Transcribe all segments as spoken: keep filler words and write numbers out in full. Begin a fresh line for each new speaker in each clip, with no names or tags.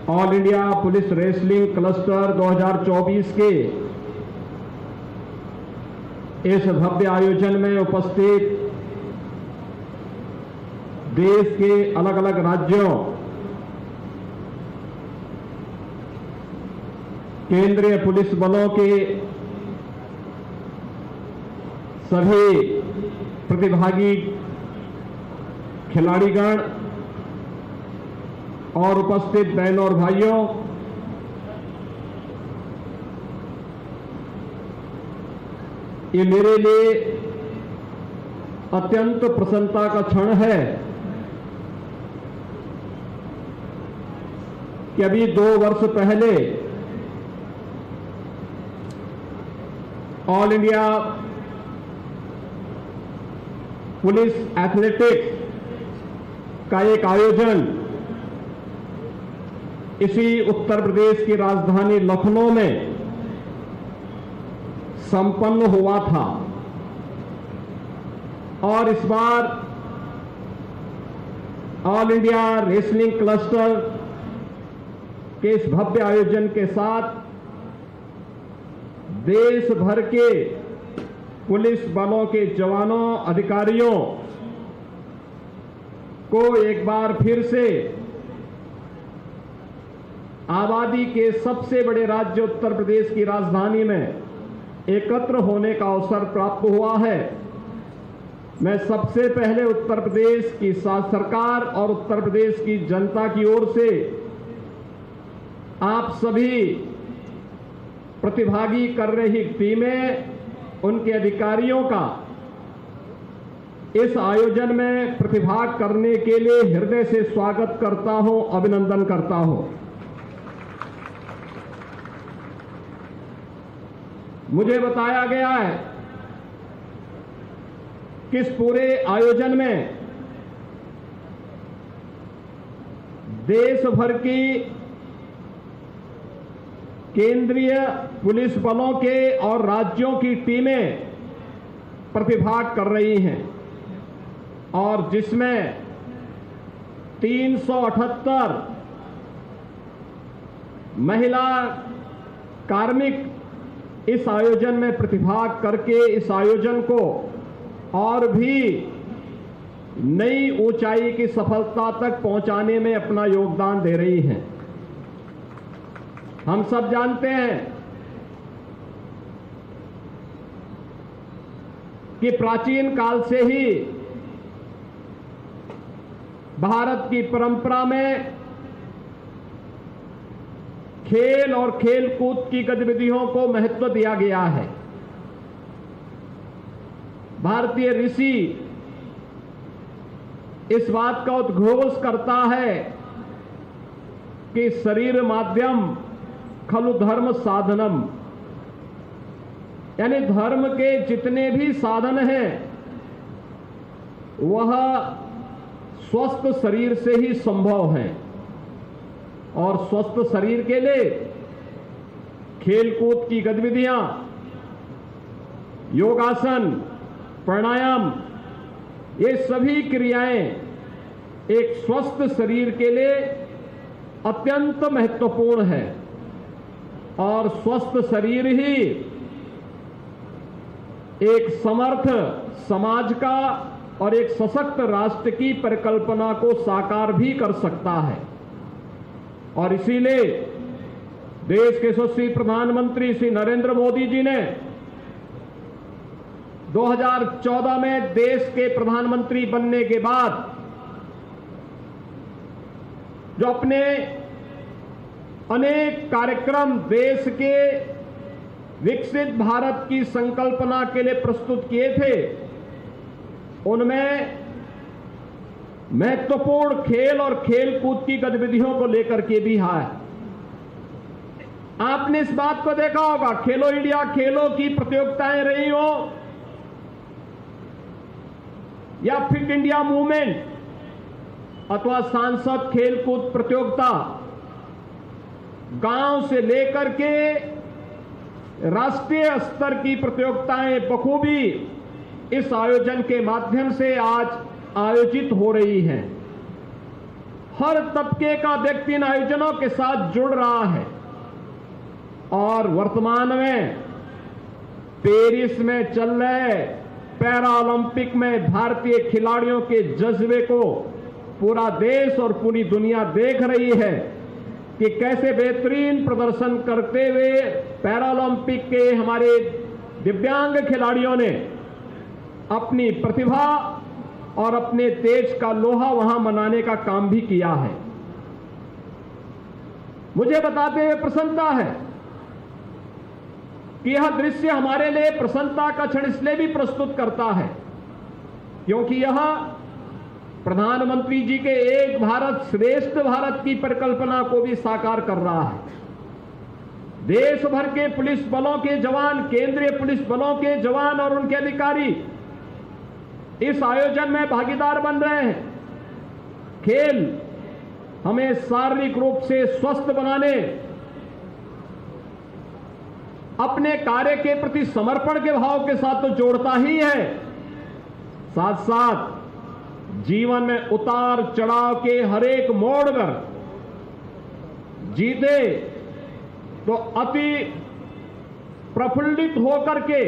All India police wrestling cluster दो हज़ार चौबीस के इस भव्य आयोजन में उपस्थित देश के अलग अलग राज्यों, केंद्रीय पुलिस बलों के सभी प्रतिभागी खिलाड़ीगण और उपस्थित बहनों और भाइयों, ये मेरे लिए अत्यंत प्रसन्नता का क्षण है कि अभी दो वर्ष पहले ऑल इंडिया पुलिस एथलेटिक्स का एक आयोजन इसी उत्तर प्रदेश की राजधानी लखनऊ में संपन्न हुआ था और इस बार ऑल इंडिया रेसलिंग क्लस्टर के इस भव्य आयोजन के साथ देश भर के पुलिस बलों के जवानों, अधिकारियों को एक बार फिर से आबादी के सबसे बड़े राज्य उत्तर प्रदेश की राजधानी में एकत्र होने का अवसर प्राप्त हुआ है। मैं सबसे पहले उत्तर प्रदेश की सरकार और उत्तर प्रदेश की जनता की ओर से आप सभी प्रतिभागी कर रही टीमें, उनके अधिकारियों का इस आयोजन में प्रतिभाग करने के लिए हृदय से स्वागत करता हूं, अभिनंदन करता हूं। मुझे बताया गया है कि इस पूरे आयोजन में देश भर की केंद्रीय पुलिस बलों के और राज्यों की टीमें प्रतिभाग कर रही हैं और जिसमें तीन सौ अठहत्तर महिला कार्मिक इस आयोजन में प्रतिभाग करके इस आयोजन को और भी नई ऊंचाई की सफलता तक पहुंचाने में अपना योगदान दे रही हैं। हम सब जानते हैं कि प्राचीन काल से ही भारत की परंपरा में खेल और खेल कूद की गतिविधियों को महत्व दिया गया है। भारतीय ऋषि इस बात का उद्घोष करता है कि शरीर माध्यम खलु धर्म साधनम, यानी धर्म के जितने भी साधन हैं वह स्वस्थ शरीर से ही संभव है और स्वस्थ शरीर के लिए खेलकूद की गतिविधियां, योगासन, प्राणायाम, ये सभी क्रियाएं एक स्वस्थ शरीर के लिए अत्यंत महत्वपूर्ण है और स्वस्थ शरीर ही एक समर्थ समाज का और एक सशक्त राष्ट्र की परिकल्पना को साकार भी कर सकता है। और इसीलिए देश के यशस्वी प्रधानमंत्री श्री नरेंद्र मोदी जी ने दो हज़ार चौदह में देश के प्रधानमंत्री बनने के बाद जो अपने अनेक कार्यक्रम देश के विकसित भारत की संकल्पना के लिए प्रस्तुत किए थे, उनमें महत्वपूर्ण खेल और खेल कूद की गतिविधियों को लेकर के भी है। आपने इस बात को देखा होगा, खेलो इंडिया खेलों की प्रतियोगिताएं रही हो या फिट इंडिया मूवमेंट अथवा सांसद खेल कूद प्रतियोगिता, गांव से लेकर के राष्ट्रीय स्तर की प्रतियोगिताएं बखूबी इस आयोजन के माध्यम से आज आयोजित हो रही हैं। हर तबके का व्यक्ति इन आयोजनों के साथ जुड़ रहा है और वर्तमान में पेरिस में चल रहे पैरा ओलंपिक में भारतीय खिलाड़ियों के जज्बे को पूरा देश और पूरी दुनिया देख रही है कि कैसे बेहतरीन प्रदर्शन करते हुए पैरा ओलंपिक के हमारे दिव्यांग खिलाड़ियों ने अपनी प्रतिभा और अपने देश का लोहा वहां मनाने का काम भी किया है। मुझे बताते हुए प्रसन्नता है कि यह दृश्य हमारे लिए प्रसन्नता का क्षण इसलिए भी प्रस्तुत करता है क्योंकि यह प्रधानमंत्री जी के एक भारत श्रेष्ठ भारत की परिकल्पना को भी साकार कर रहा है। देश भर के पुलिस बलों के जवान, केंद्रीय पुलिस बलों के जवान और उनके अधिकारी इस आयोजन में भागीदार बन रहे हैं। खेल हमें शारीरिक रूप से स्वस्थ बनाने, अपने कार्य के प्रति समर्पण के भाव के साथ तो जोड़ता ही है, साथ साथ जीवन में उतार चढ़ाव के हर एक मोड़ पर जीते तो अति प्रफुल्लित होकर के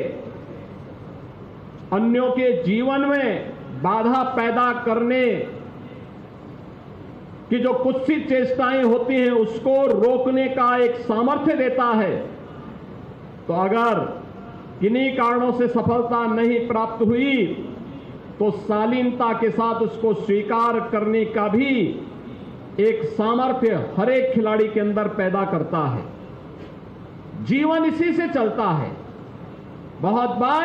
अन्यों के जीवन में बाधा पैदा करने की जो कुत्सित चेष्टाएं होती हैं उसको रोकने का एक सामर्थ्य देता है। तो अगर किन्हीं कारणों से सफलता नहीं प्राप्त हुई तो शालीनता के साथ उसको स्वीकार करने का भी एक सामर्थ्य हर एक खिलाड़ी के अंदर पैदा करता है। जीवन इसी से चलता है। बहुत बार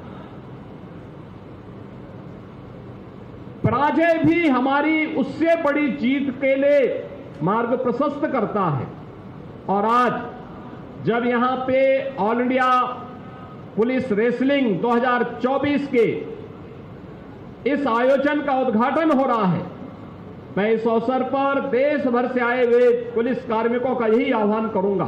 पराजय भी हमारी उससे बड़ी जीत के लिए मार्ग प्रशस्त करता है। और आज जब यहां पे ऑल इंडिया पुलिस रेसलिंग दो हज़ार चौबीस के इस आयोजन का उद्घाटन हो रहा है, मैं इस अवसर पर देश भर से आए हुए पुलिस कार्मिकों का यही आह्वान करूंगा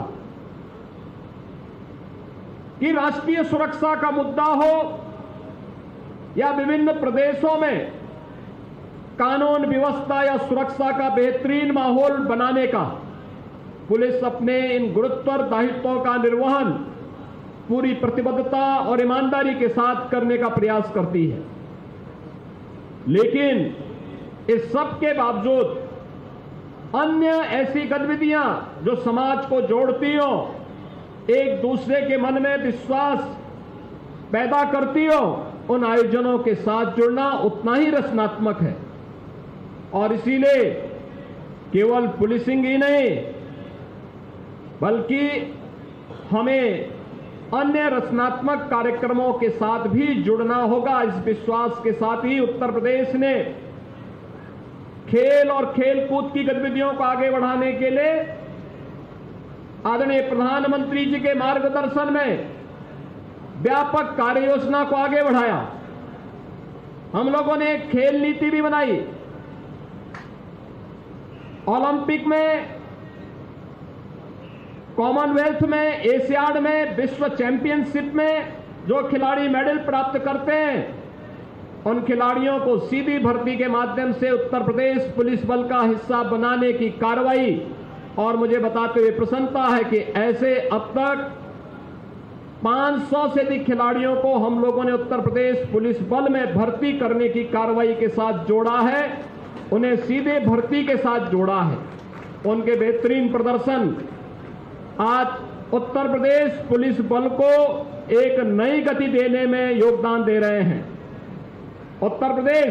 कि राष्ट्रीय सुरक्षा का मुद्दा हो या विभिन्न प्रदेशों में कानून व्यवस्था या सुरक्षा का बेहतरीन माहौल बनाने का पुलिस अपने इन गुरुत्वर दायित्वों का निर्वहन पूरी प्रतिबद्धता और ईमानदारी के साथ करने का प्रयास करती है। लेकिन इस सब के बावजूद अन्य ऐसी गतिविधियां जो समाज को जोड़ती हो, एक दूसरे के मन में विश्वास पैदा करती हो, उन आयोजनों के साथ जुड़ना उतना ही रचनात्मक है। और इसीलिए केवल पुलिसिंग ही नहीं बल्कि हमें अन्य रचनात्मक कार्यक्रमों के साथ भी जुड़ना होगा। इस विश्वास के साथ ही उत्तर प्रदेश ने खेल और खेल कूद की गतिविधियों को आगे बढ़ाने के लिए आदरणीय प्रधानमंत्री जी के मार्गदर्शन में व्यापक कार्य योजना को आगे बढ़ाया। हम लोगों ने एक खेल नीति भी बनाई। ओलंपिक में, कॉमनवेल्थ में, एशियाड में, विश्व चैंपियनशिप में जो खिलाड़ी मेडल प्राप्त करते हैं उन खिलाड़ियों को सीधी भर्ती के माध्यम से उत्तर प्रदेश पुलिस बल का हिस्सा बनाने की कार्रवाई, और मुझे बताते हुए प्रसन्नता है कि ऐसे अब तक पाँच सौ से अधिक खिलाड़ियों को हम लोगों ने उत्तर प्रदेश पुलिस बल में भर्ती करने की कार्रवाई के साथ जोड़ा है, उन्हें सीधे भर्ती के साथ जोड़ा है। उनके बेहतरीन प्रदर्शन आज उत्तर प्रदेश पुलिस बल को एक नई गति देने में योगदान दे रहे हैं। उत्तर प्रदेश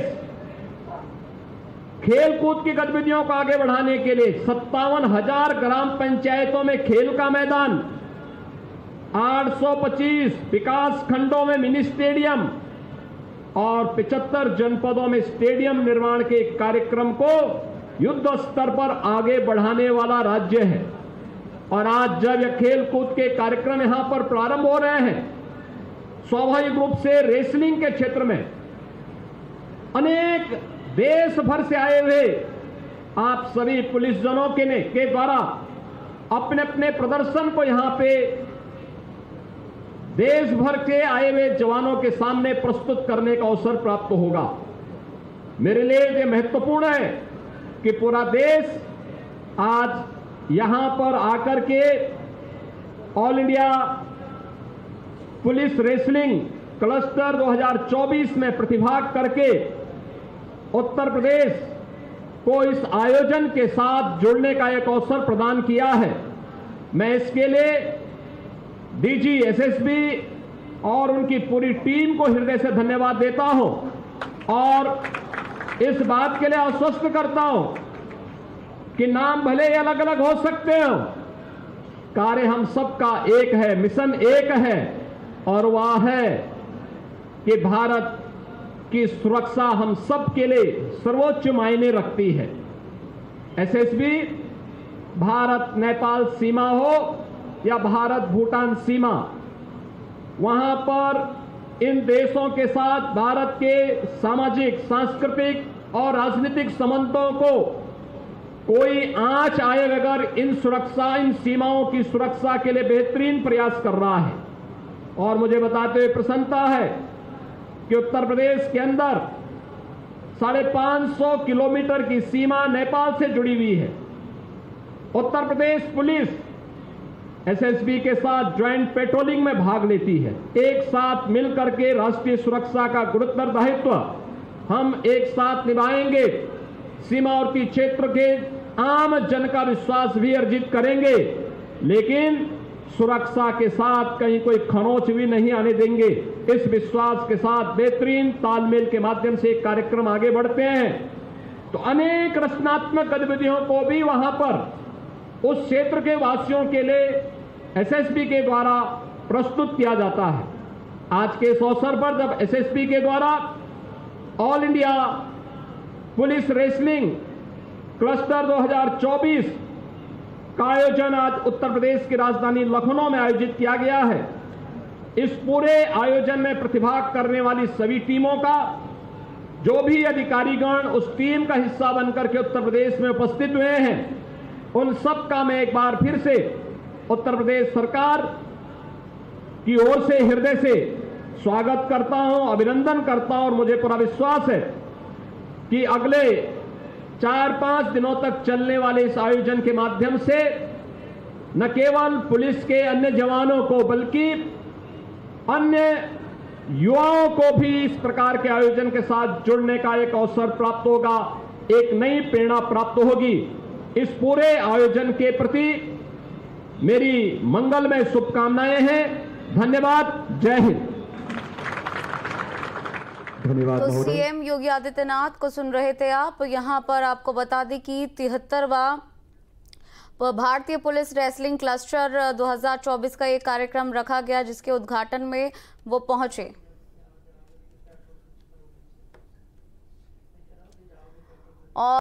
खेल कूद की गतिविधियों को आगे बढ़ाने के लिए सत्तावन हजार ग्राम पंचायतों में खेल का मैदान, आठ सौ पच्चीस विकास खंडों में मिनी स्टेडियम और पचहत्तर जनपदों में स्टेडियम निर्माण के कार्यक्रम को युद्ध स्तर पर आगे बढ़ाने वाला राज्य है। और आज जब यह खेल कूद के कार्यक्रम यहां पर प्रारंभ हो रहे हैं, स्वाभाविक रूप से रेसलिंग के क्षेत्र में अनेक देश भर से आए हुए आप सभी पुलिस जनों के ने के द्वारा अपने अपने प्रदर्शन को यहां पे देश भर के आए हुए जवानों के सामने प्रस्तुत करने का अवसर प्राप्त होगा। मेरे लिए यह महत्वपूर्ण है कि पूरा देश आज यहां पर आकर के all India police wrestling cluster दो हज़ार चौबीस में प्रतिभाग करके उत्तर प्रदेश को इस आयोजन के साथ जुड़ने का एक अवसर प्रदान किया है। मैं इसके लिए डीजी एसएसबी और उनकी पूरी टीम को हृदय से धन्यवाद देता हूं और इस बात के लिए आश्वस्त करता हूं कि नाम भले ही अलग अलग हो सकते हो, कार्य हम सबका एक है, मिशन एक है और वह है कि भारत की सुरक्षा हम सब के लिए सर्वोच्च मायने रखती है। एसएसबी भारत नेपाल सीमा हो या भारत भूटान सीमा, वहां पर इन देशों के साथ भारत के सामाजिक, सांस्कृतिक और राजनीतिक संबंधों को कोई आंच आए बगैर इन सुरक्षा इन सीमाओं की सुरक्षा के लिए बेहतरीन प्रयास कर रहा है। और मुझे बताते हुए प्रसन्नता है कि उत्तर प्रदेश के अंदर साढ़े पांच सौ किलोमीटर की सीमा नेपाल से जुड़ी हुई है। उत्तर प्रदेश पुलिस एसएसबी के साथ ज्वाइंट पेट्रोलिंग में भाग लेती है। एक साथ मिलकर के राष्ट्रीय सुरक्षा का गुरुतर दायित्व हम एक साथ निभाएंगे। सीमावर्ती क्षेत्र के आम जन का विश्वास भी अर्जित करेंगे, लेकिन सुरक्षा के साथ कहीं कोई खरोंच भी नहीं आने देंगे। इस विश्वास के साथ बेहतरीन तालमेल के माध्यम से एक कार्यक्रम आगे बढ़ते हैं तो अनेक रचनात्मक गतिविधियों को भी वहां पर उस क्षेत्र के वासियों के लिए एसएसबी के द्वारा प्रस्तुत किया जाता है। आज के इस अवसर पर जब एसएसबी के द्वारा all India police wrestling cluster दो हज़ार चौबीस का आयोजन आज उत्तर प्रदेश की राजधानी लखनऊ में आयोजित किया गया है, इस पूरे आयोजन में प्रतिभाग करने वाली सभी टीमों का, जो भी अधिकारीगण उस टीम का हिस्सा बनकर के उत्तर प्रदेश में उपस्थित हुए हैं, उन सब का मैं एक बार फिर से उत्तर प्रदेश सरकार की ओर से हृदय से स्वागत करता हूं, अभिनंदन करता हूं और मुझे पूरा विश्वास है कि अगले चार पांच दिनों तक चलने वाले इस आयोजन के माध्यम से न केवल पुलिस के अन्य जवानों को बल्कि अन्य युवाओं को भी इस प्रकार के आयोजन के साथ जुड़ने का एक अवसर प्राप्त होगा, एक नई प्रेरणा प्राप्त होगी। इस पूरे आयोजन के प्रति मेरी मंगलमय शुभकामनाएं हैं। धन्यवाद। जय हिंद। धन्यवाद।
तो सीएम योगी आदित्यनाथ को सुन रहे थे आप। यहाँ पर आपको बता दें कि तिहत्तरवां भारतीय पुलिस रेसलिंग क्लस्टर दो हज़ार चौबीस का एक कार्यक्रम रखा गया, जिसके उद्घाटन में वो पहुंचे। और